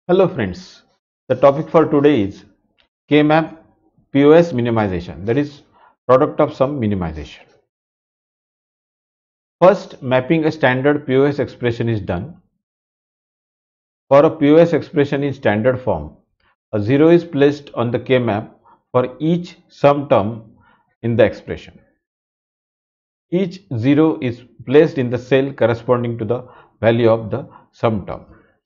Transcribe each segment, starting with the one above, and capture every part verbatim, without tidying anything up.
Hello friends, the topic for today is K-map P O S minimization, that is product of sum minimization. First, mapping a standard P O S expression is done. For a P O S expression in standard form, a zero is placed on the K-map for each sum term in the expression. Each zero is placed in the cell corresponding to the value of the sum term.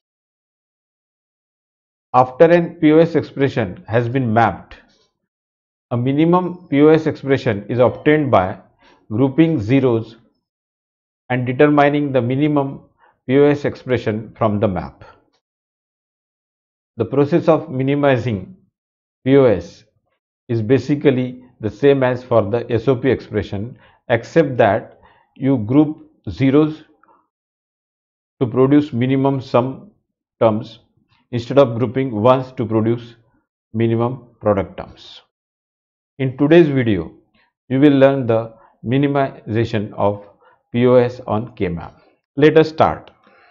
After an P O S expression has been mapped, a minimum P O S expression is obtained by grouping zeros and determining the minimum P O S expression from the map. The process of minimizing P O S is basically the same as for the S O P expression, except that you group zeros to produce minimum sum terms instead of grouping ones to produce minimum product terms. In today's video, you will learn the minimization of P O S on K-map. Let us start.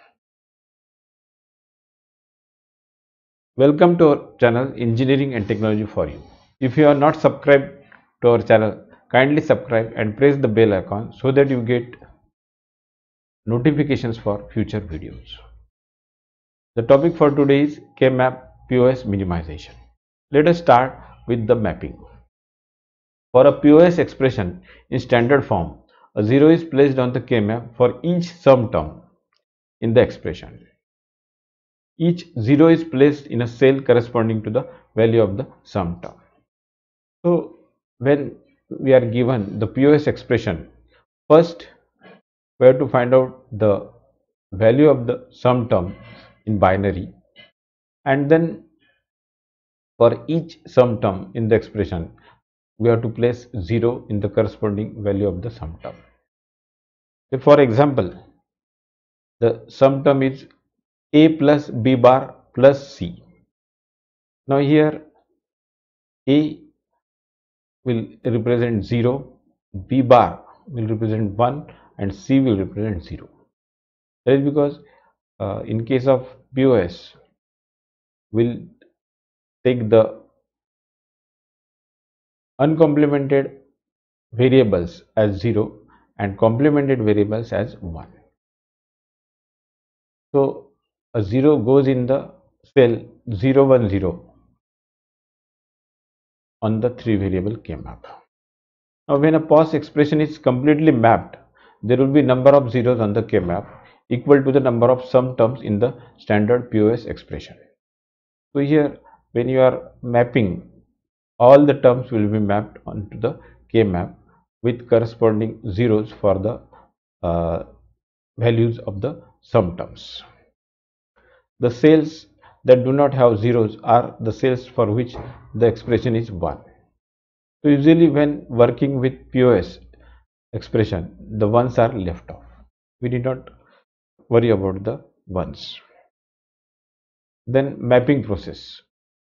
Welcome to our channel Engineering and Technology for You. If you are not subscribed to our channel, kindly subscribe and press the bell icon so that you get notifications for future videos. The topic for today is K-map P O S minimization. Let us start with the mapping. For a P O S expression in standard form, a zero is placed on the K-map for each sum term in the expression. Each zero is placed in a cell corresponding to the value of the sum term. So, when we are given the P O S expression, first we have to find out the value of the sum term in binary, and then for each sum term in the expression, we have to place zero in the corresponding value of the sum term. So, for example, the sum term is A plus B bar plus C. Now here A will represent zero, B bar will represent one, and C will represent zero. That is because uh, in case of P O S, we'll take the uncomplemented variables as zero and complemented variables as one. So a zero goes in the cell zero one zero on the three variable K-map. Now when a P O S expression is completely mapped, there will be number of zeros on the K-map equal to the number of sum terms in the standard P O S expression. So here when you are mapping, all the terms will be mapped onto the K-map with corresponding zeros for the uh, values of the sum terms. The cells that do not have zeros are the cells for which the expression is one. So usually when working with P O S expression, the ones are left off. We need not worry about the ones. Then mapping process.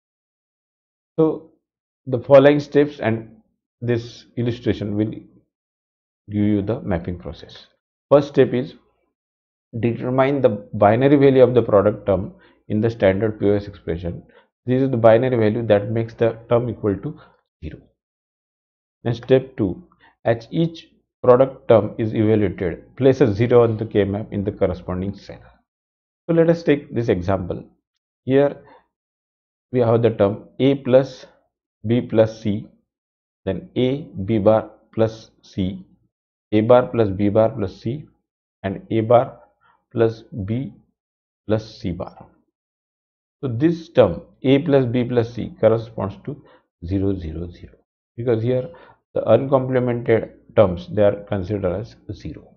So the following steps and this illustration will give you the mapping process. First step is determine the binary value of the product term in the standard P O S expression. This is the binary value that makes the term equal to zero. Then step two, as each product term is evaluated, place a zero on the K-map in the corresponding cell. So let us take this example. Here we have the term A plus B plus C, then A, B bar plus C, A bar plus B bar plus C, and A bar plus B plus C bar. So this term A plus B plus C corresponds to zero zero zero, because here the uncomplemented terms, they are considered as zero.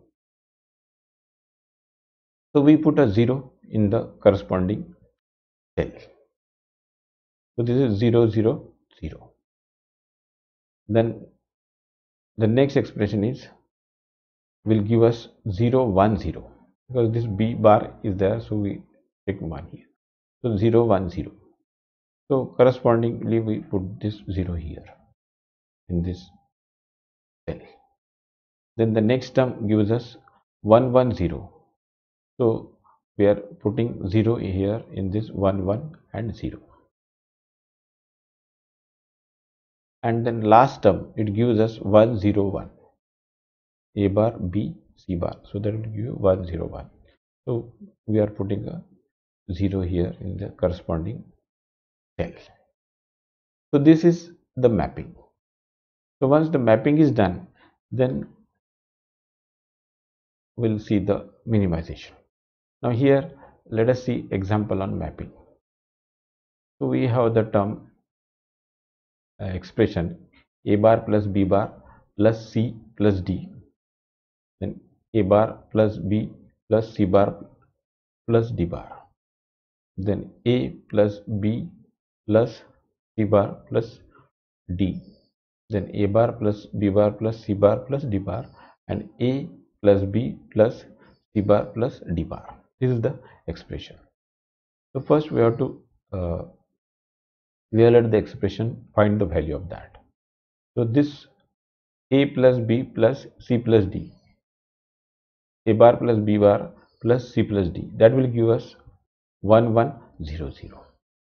So we put a zero in the corresponding cell. So this is zero zero zero. Then the next expression is will give us zero one zero, because this B bar is there, so we take one here. So zero one zero. So correspondingly we put this zero here in this cell. Then the next term gives us one one zero. So we are putting zero here in this one one and zero. And then last term it gives us one zero one, a bar b c bar, so that will give you one zero one. So we are putting a zero here in the corresponding cell. So this is the mapping. So once the mapping is done, then we'll see the minimization. Now here let us see example on mapping. So we have the term uh, expression a bar plus b bar plus c plus d, then a bar plus b plus c bar plus d bar, then a plus b plus c bar plus d, then a bar plus b bar plus c bar plus d bar, and a plus b plus c bar plus d bar. This is the expression. So first we have to uh, evaluate the expression, find the value of that. So this a plus b plus c plus d, a bar plus b bar plus c plus d, that will give us one one zero zero.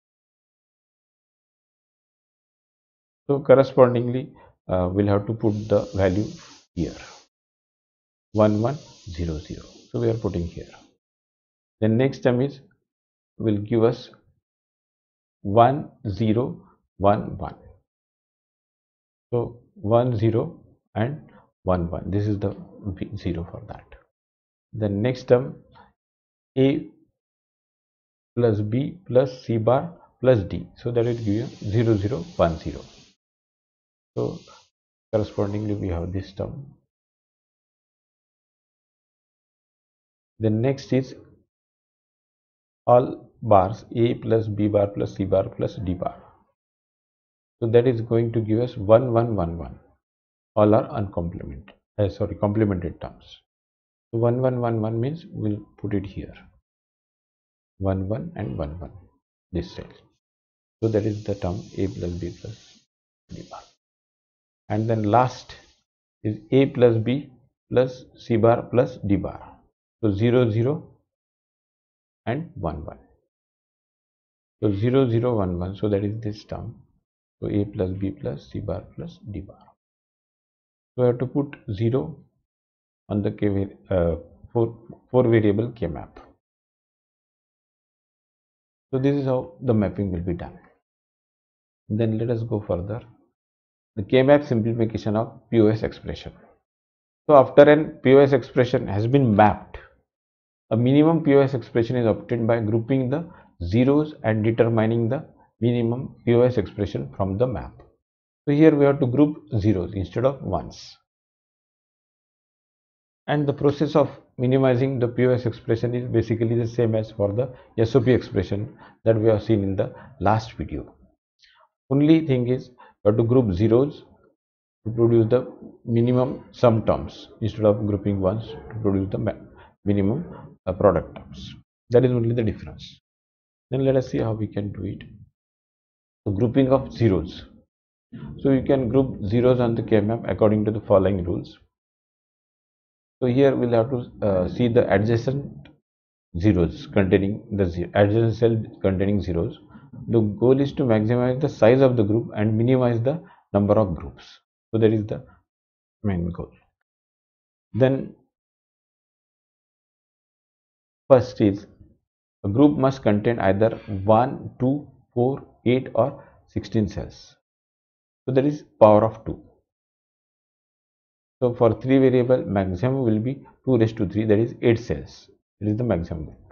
So correspondingly uh, we'll have to put the value here, one one zero zero. So we are putting here. The next term is will give us one zero one one. So one zero and one one. This is the zero for that. The next term a plus b plus c bar plus d. So that will give you zero zero one zero. So correspondingly we have this term. The next is all bars a plus b bar plus c bar plus d bar. So that is going to give us one one one one. All are uncomplemented. Uh, sorry, complemented terms. So one one one one means we'll put it here. one one and one one. This cell. So that is the term a plus b plus d bar. And then last is a plus b plus c bar plus d bar. So zero zero and one one. So zero zero one one. So that is this term. So a plus b plus c bar plus d bar. So we have to put zero on the k uh, four, four variable k map. So this is how the mapping will be done. Then let us go further. The k map simplification of P O S expression. So after an P O S expression has been mapped, a minimum P O S expression is obtained by grouping the zeros and determining the minimum P O S expression from the map. So here we have to group zeros instead of ones. And the process of minimizing the P O S expression is basically the same as for the S O P expression that we have seen in the last video. Only thing is we have to group zeros to produce the minimum sum terms instead of grouping ones to produce the minimum uh, product terms. That is only the difference. Then let us see how we can do it. So grouping of zeros. So you can group zeros on the K map according to the following rules. So here we'll have to uh, see the adjacent zeros containing the zero, adjacent cell containing zeros. The goal is to maximize the size of the group and minimize the number of groups. So that is the main goal. Then first is a group must contain either one, two, four, eight or sixteen cells. So that is power of two. So for three variable maximum will be two raised to three, that is eight cells. It is the maximum group.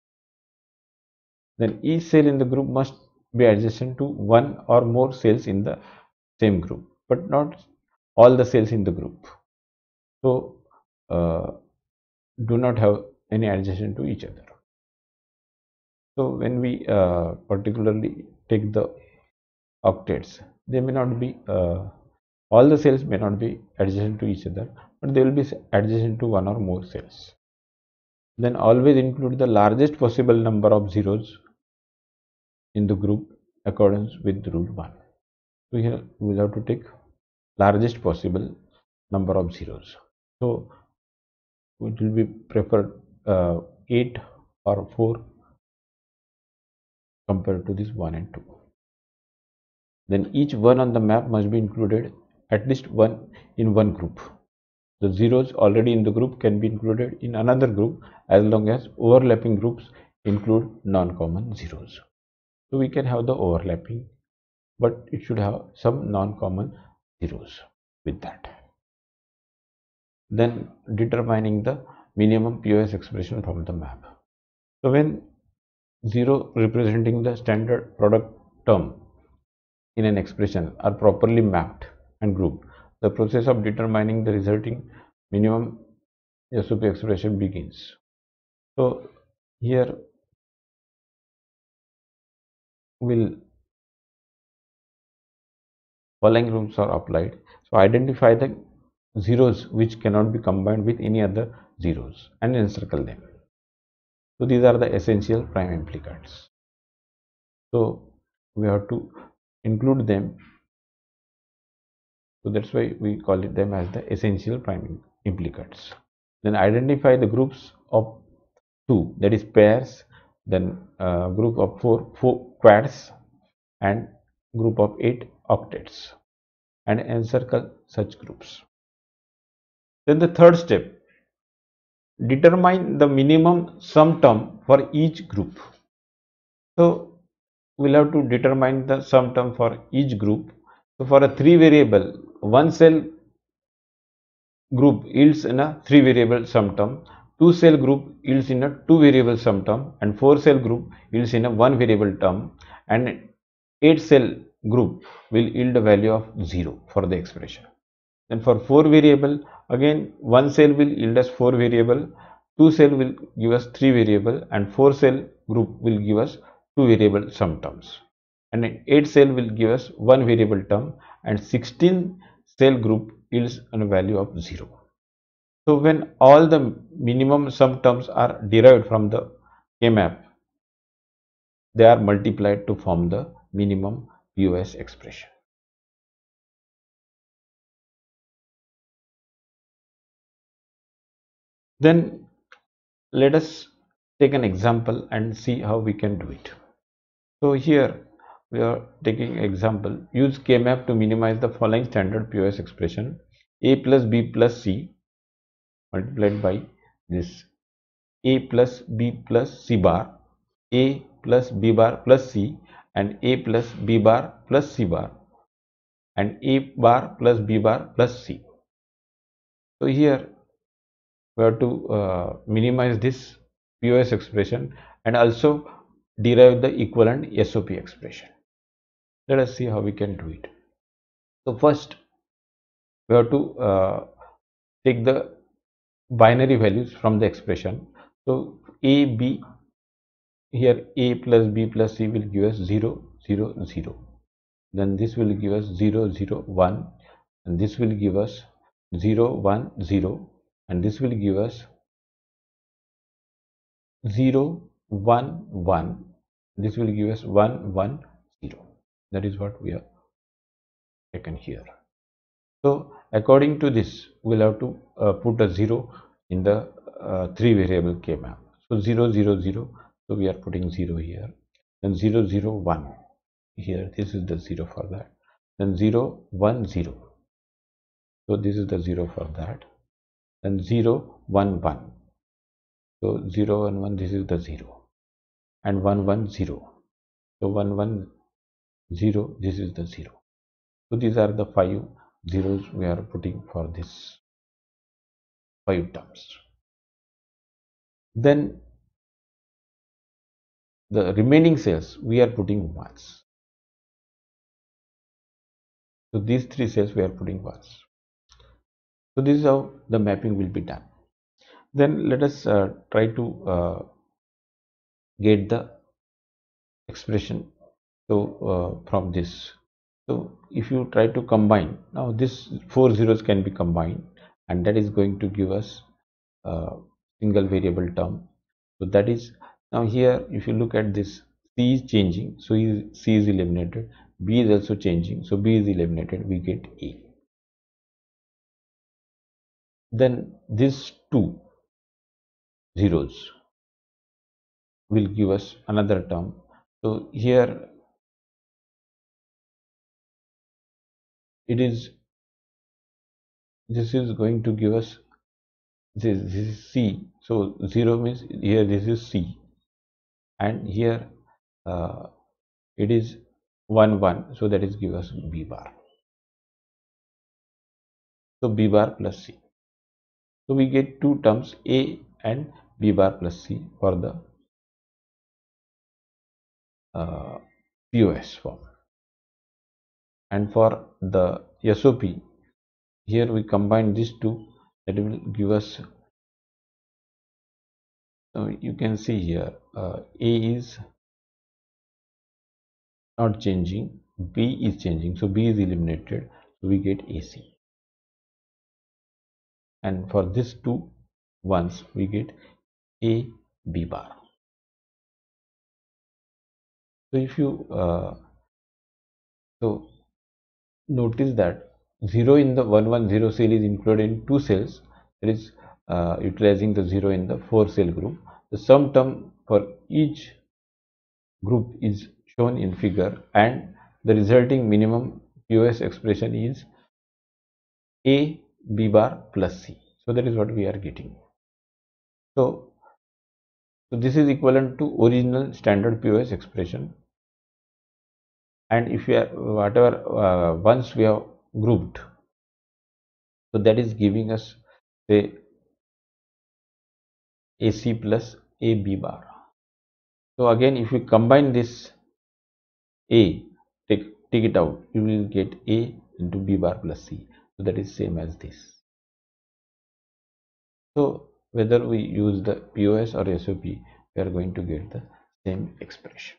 Then each cell in the group must be adjacent to one or more cells in the same group, but not all the cells in the group. So uh, do not have any adjacent to each other. So when we uh, particularly take the octets, they may not be uh, all the cells may not be adjacent to each other, but they will be adjacent to one or more cells. Then always include the largest possible number of zeros in the group accordance with rule one. So here we will have to take largest possible number of zeros. So it will be preferred uh, eight or four compared to this one and two. Then each one on the map must be included at least one in one group. The zeros already in the group can be included in another group as long as overlapping groups include non-common zeros. So we can have the overlapping, but it should have some non-common zeros with that. Then determining the minimum P O S expression from the map. So when zero representing the standard product term in an expression are properly mapped and grouped, the process of determining the resulting minimum S O P expression begins. So here will following rules are applied. So identify the zeros which cannot be combined with any other zeros and encircle them. So these are the essential prime implicants. So we have to include them. So that's why we call it them as the essential prime implicants. Then identify the groups of two, that is pairs, then uh, group of four, four quads, and group of eight octets, and encircle such groups. Then the third step, determine the minimum sum term for each group. So we'll have to determine the sum term for each group. So for a three variable, one cell group yields in a three variable sum term, two cell group yields in a two variable sum term, and four cell group yields in a one variable term, and eight cell group will yield a value of zero for the expression. Then for four variable, again one cell will yield us four variable, two cell will give us three variable, and four cell group will give us two variable sum terms, and eight cell will give us one variable term, and sixteen cell group yields a value of zero. So when all the minimum sum terms are derived from the K-map, they are multiplied to form the minimum P O S expression. Then let us take an example and see how we can do it. So here we are taking example, use K-map to minimize the following standard P O S expression: a plus b plus c multiplied by this a plus b plus c bar, a plus b bar plus c, and a plus b bar plus c bar, and a bar plus b bar plus c. So here we have to uh, minimize this P O S expression and also derive the equivalent S O P expression. Let us see how we can do it. So first we have to uh, take the binary values from the expression. So a b, here a plus b plus c will give us zero zero zero, then this will give us zero zero one, and this will give us zero one zero, and this will give us zero one one, this will give us one one zero. That is what we have taken here. So according to this, we'll have to uh, put a zero in the uh, three variable K map. So zero zero zero, so we are putting zero here, then zero zero one here, this is the zero for that, then zero one zero, so this is the zero for that, then zero one one, so zero one one, this is the zero, and one one zero, so one one zero, this is the zero. So these are the five zeros we are putting for this five terms. Then the remaining cells we are putting ones. So these three cells we are putting ones. So this is how the mapping will be done. Then let us uh, try to uh, get the expression. So uh, from this, so if you try to combine, now this four zeros can be combined, and that is going to give us a single variable term. So that is, now here if you look at this, C is changing, so C is eliminated, B is also changing, so B is eliminated, we get A. Then these two zeros will give us another term, So here it is, this is going to give us this, this is C. So zero means here this is C, and here uh, it is one one, so that is give us B bar. So B bar plus C. So we get two terms A and B bar plus C for the uh, P O S form. And for the S O P, here we combine these two, that will give us, uh, you can see here uh, A is not changing, B is changing, so B is eliminated, so we get A C. And for these two ones we get A B bar. So if you uh, so notice that zero in the one one zero cell is included in two cells, that is uh, utilizing the zero in the four cell group. The sum term for each group is shown in figure, and the resulting minimum P O S expression is A B bar plus C. So that is what we are getting. So, so this is equivalent to original standard P O S expression. And if we are whatever uh, once we have grouped, so that is giving us say A C plus A B bar. So again, if you combine this A, take take it out, you will get A into B bar plus C. So that is same as this. So whether we use the P O S or S O P, we are going to get the same expression.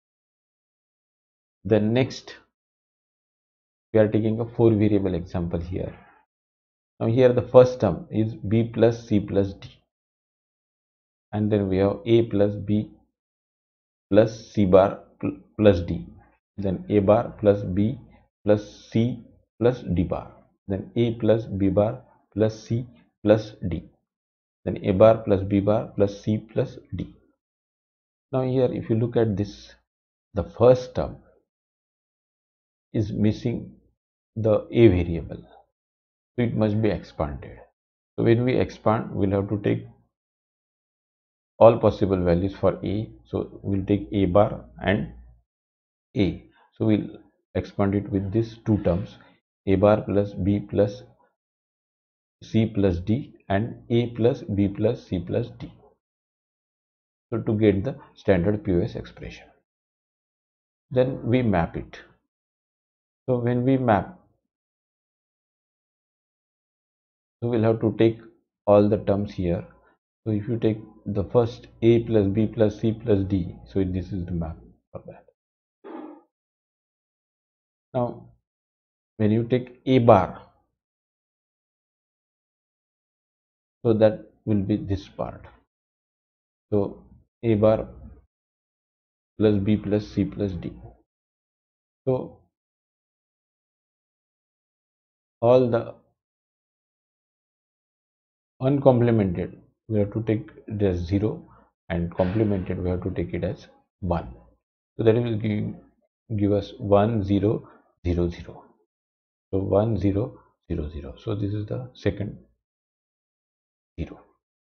Then next, we are taking a four variable example here. Now here the first term is B plus C plus D, and then we have A plus B plus C bar plus D, then A bar plus B plus C plus D bar, then A plus B bar plus C plus D, then A bar plus B bar plus C plus D. Now here if you look at this, the first term is missing the A variable, so it must be expanded. So when we expand, we'll have to take all possible values for A. So we'll take A bar and A. So we'll expand it with these two terms, A bar plus B plus C plus D and A plus B plus C plus D. So to get the standard P O S expression, then we map it. So when we map, so we'll have to take all the terms here. So if you take the first A plus B plus C plus D, so this is the map for that. Now when you take A bar, so that will be this part. So A bar plus B plus C plus D. So all the uncomplemented we have to take it as zero, and complemented we have to take it as one. So that will give, give us one zero zero zero. So one zero zero zero. So this is the second zero.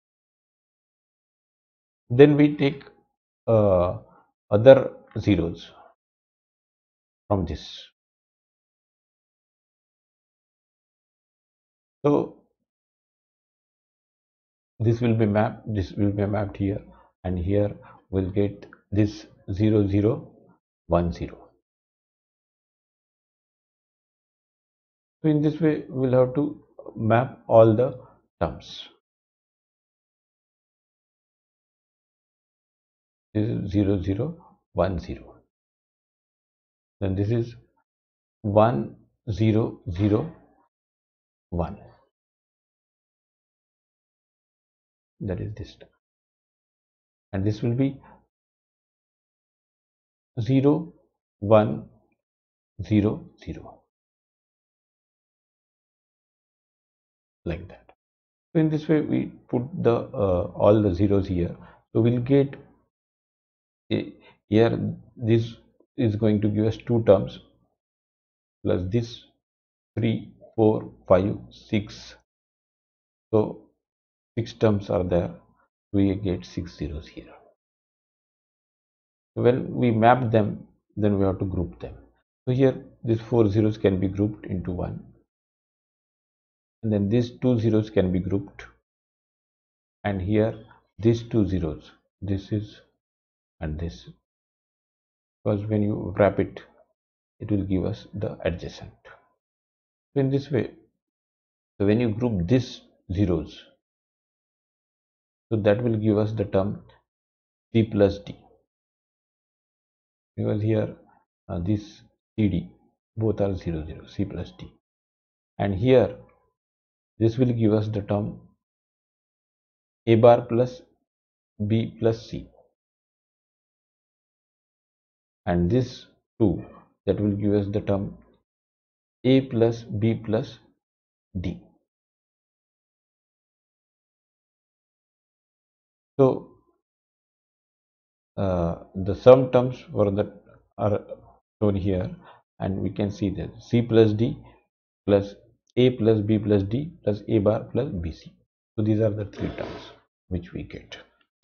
Then we take uh, other zeros from this. So this will be mapped, this will be mapped here, and here we'll get this zero zero one zero. So in this way we'll have to map all the terms. This is zero zero one zero. Then this is one zero zero one. That is this term. And this will be zero one zero zero. Like that. So in this way we put the uh, all the zeros here. So we'll get A, Here this is going to give us two terms plus this three, four, five, six. So six terms are there. We get six zeros here. When we map them, then we have to group them. So here these four zeros can be grouped into one, and then these two zeros can be grouped, and here these two zeros, this is and this, because when you wrap it, it will give us the adjacent. So in this way, so when you group these zeros, so that will give us the term C plus D, because here uh, this C D both are zero zero, C plus D, and here this will give us the term A bar plus B plus C, and this two, that will give us the term A plus B plus D. So uh, the sum terms for that are shown here, and we can see that C plus D plus A plus B plus D plus A bar plus B C. So these are the three terms which we get.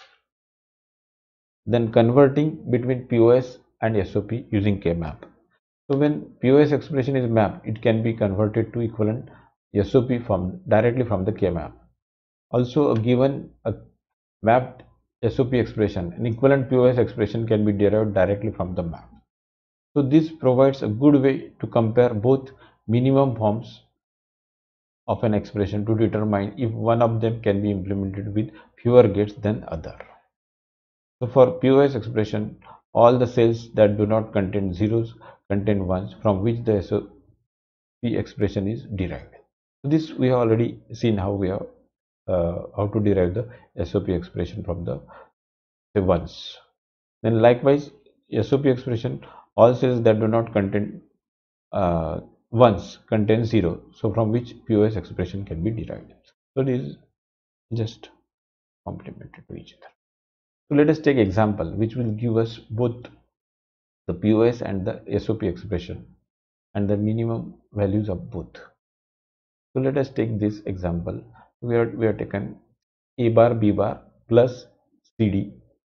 Then converting between P O S and S O P using K-map. So when P O S expression is mapped, it can be converted to equivalent S O P from directly from the K-map. Also, a given a mapped S O P expression, an equivalent P O S expression can be derived directly from the map. So this provides a good way to compare both minimum forms of an expression to determine if one of them can be implemented with fewer gates than other. So for P O S expression, all the cells that do not contain zeros contain ones, from which the S O P expression is derived. So this we have already seen how we have uh, how to derive the S O P expression from the say, ones. Then likewise, S O P expression, all cells that do not contain uh, ones contain zero, so from which P O S expression can be derived. So it is just complementary to each other. So let us take example which will give us both the P O S and the S O P expression and the minimum values of both. So let us take this example. We are we are taken A bar B bar plus C D,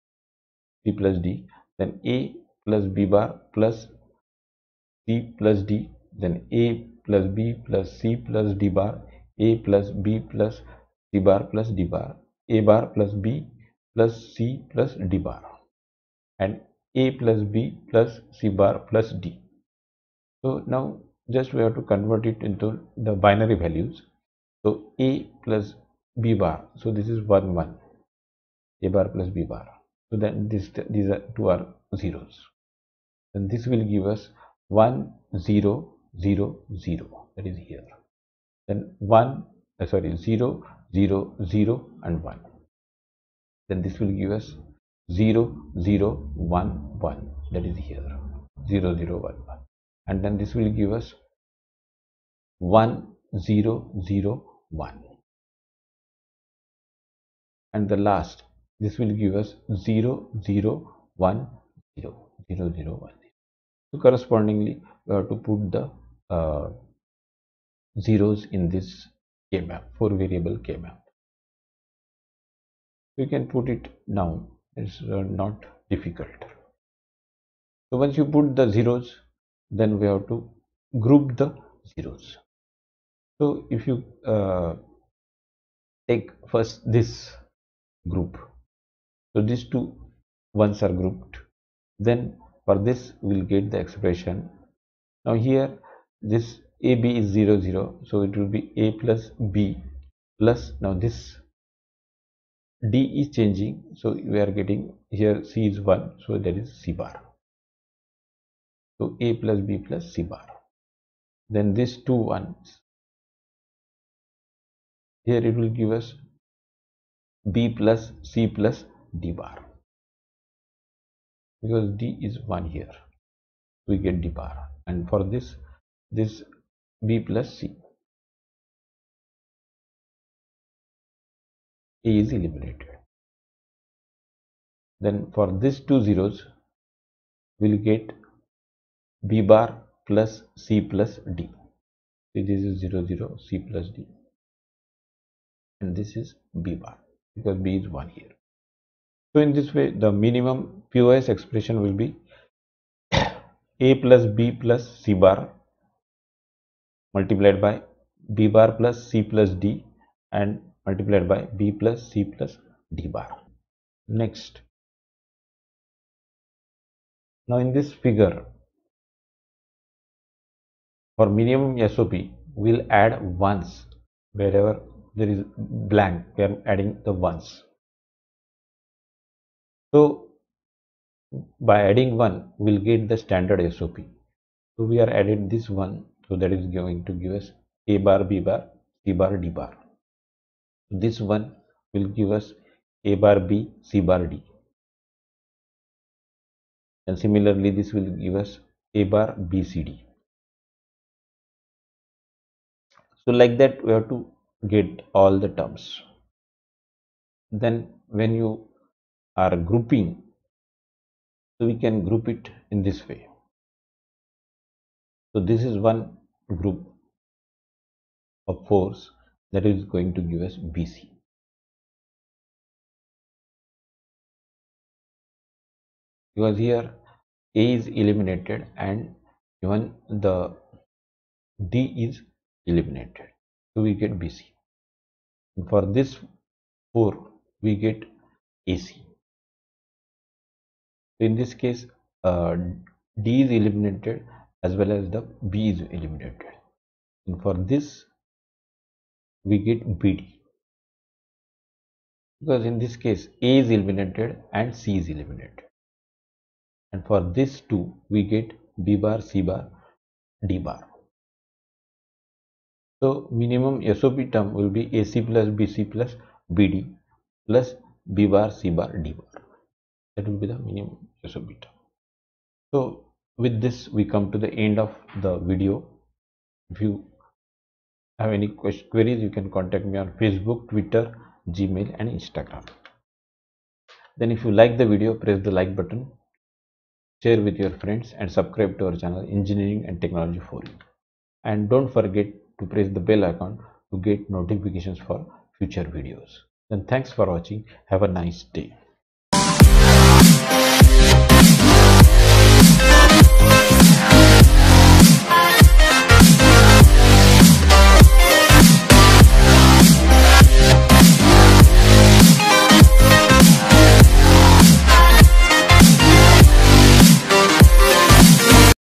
C plus D, then A plus B bar plus C plus D, then A plus B plus C plus D bar, A plus B plus C bar plus D bar, A bar plus B plus C plus D bar, and A plus B plus C bar plus D. So now just we have to convert it into the binary values. So A plus B bar, so this is one one, A bar plus B bar. So then this these are two are zeros. Then this will give us one zero zero zero, that is here. Then one uh, sorry zero zero zero and one. Then this will give us zero zero one one, that is here, zero zero one one, and then this will give us one zero zero one, and the last, this will give us zero zero one zero, zero zero one. So correspondingly we have to put the uh, zeros in this K-map, four variable K-map. We can put it now, it's uh, not difficult. So once you put the zeros, then we have to group the zeros. So if you uh, take first this group, so these two ones are grouped, then for this we'll get the expression. Now here this A B is zero zero, so it will be A plus B plus, now this D is changing, so we are getting here C is one, so that is C bar. So A plus B plus C bar. Then these two ones, here it will give us B plus C plus D bar, because D is one here, we get D bar, and for this this B plus C, A is eliminated. Then for these two zeros, will get B bar plus C plus D. So this is zero zero C plus D, and this is B bar because B is one here. So in this way, the minimum P O S expression will be A plus B plus C bar multiplied by B bar plus C plus D and multiplied by B plus C plus D bar. Next, now in this figure, for minimum S O P, we'll add ones wherever there is blank, we are adding the ones. So by adding one, we'll get the standard S O P. So we are adding this one, so that is going to give us A bar, B bar, C bar, D bar. This one will give us A bar B, C bar D. And similarly, this will give us A bar B, C D. So like that, we have to get all the terms. Then when you are grouping, so we can group it in this way. So this is one group of fours that is going to give us B C. Because here A is eliminated and even the D is eliminated. So we get B C. And for this four, we get A C. So in this case, uh, D is eliminated as well as the B is eliminated. And for this, we get B D. Because in this case, A is eliminated and C is eliminated. And for this two, we get B bar, C bar, D bar. So minimum S O P term will be A C plus B C plus B D plus B bar, C bar, D bar. That will be the minimum S O P term. So with this, we come to the end of the video. If you have any question, queries, you can contact me on Facebook, Twitter, Gmail and Instagram. Then if you like the video, press the like button, share with your friends and subscribe to our channel Engineering and Technology for You. And don't forget to press the bell icon to get notifications for future videos. Then thanks for watching. Have a nice day.